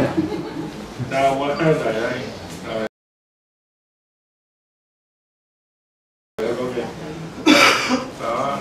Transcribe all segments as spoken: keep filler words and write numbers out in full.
Đau quá trời ơi. Rồi. Ok. Đó.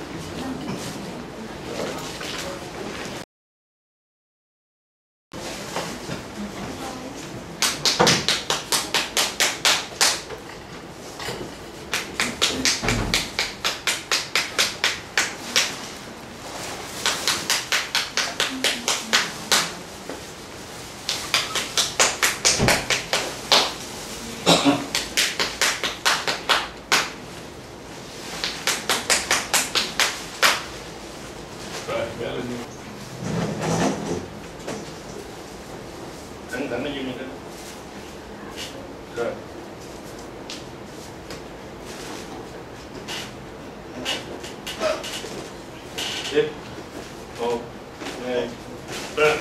Rồi, kéo lên đi. Thẳng thẳng nó như thế. Rồi. Tiếp. Một, hai, ba.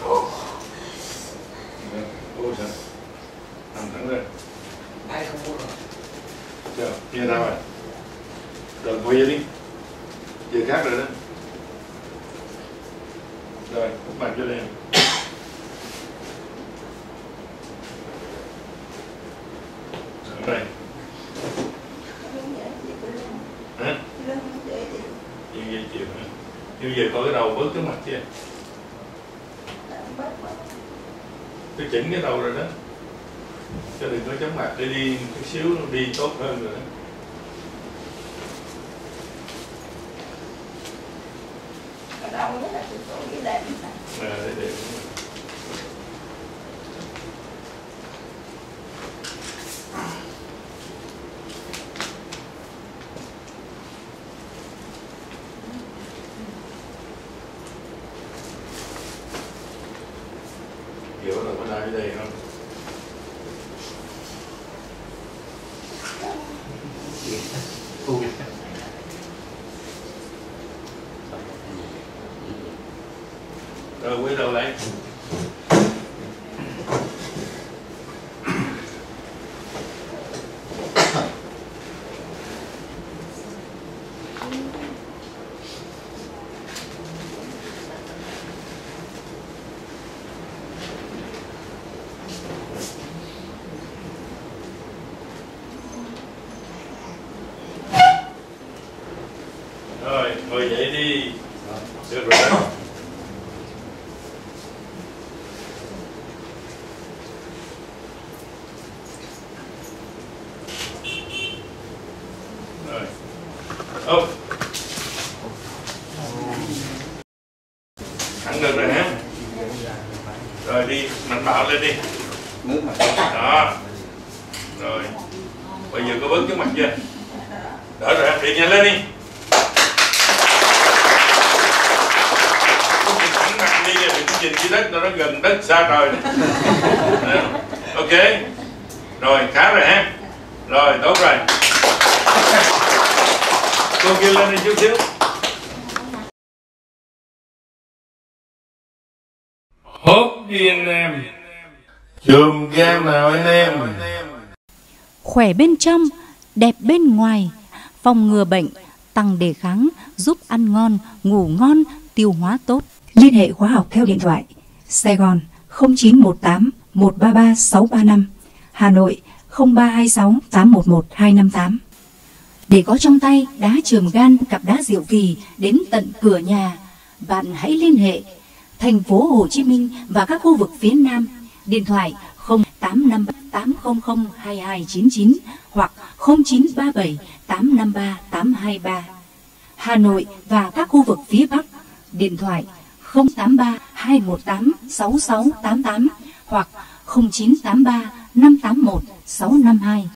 Ôi trời. Nằm thẳng ra. Ai không mua rồi. Rồi, kia nào rồi. Rồi, ngồi dậy đi. Giờ khác rồi đó. Rồi, hút mặt cho em. Rồi. Hả? Như vậy chịu hả? Như vậy có cái đầu bớt cái mặt chưa? Tôi chỉnh cái đầu rồi đó. Cho đừng có chóng mặt để đi chút xíu đi tốt hơn rồi đó. Ở đâu nhất là tôi có cái đẹp này. À, để đẹp. Kiểu là có đai ở đây không? Rồi quay đầu lại. Rồi, ngồi dậy đi. Được rồi đó. Rồi. Ôm. Thẳng ngực rồi hả? Rồi đi, mạnh bạo lên đi. Đó. Rồi. Bây giờ có bớt cái mặt chưa? Đỡ rồi, đi nhanh lên đi. Thẳng mặt đi, đừng có nhìn dưới đất, nó gần đất xa trời. Ok. Rồi, khá rồi ha. Rồi, tốt rồi. Cô kia lên đi chút xíu. Hốt đi anh em. Chùm game nào anh em. Khỏe bên trong, đẹp bên ngoài, phòng ngừa bệnh, tăng đề kháng, giúp ăn ngon, ngủ ngon, tiêu hóa tốt. Liên hệ khóa học theo điện thoại Sài Gòn không chín một tám một ba ba sáu ba năm, Hà Nội không ba hai sáu tám một một hai năm tám. Để có trong tay đá chườm gan, cặp đá Diệu Kỳ đến tận cửa nhà, bạn hãy liên hệ thành phố Hồ Chí Minh và các khu vực phía Nam. Điện thoại không tám năm tám không không hai hai chín chín hoặc không chín ba bảy tám năm ba tám hai ba. Hà Nội và các khu vực phía Bắc. Điện thoại không tám ba hai một tám sáu sáu tám tám hoặc không chín tám ba năm tám một sáu năm hai.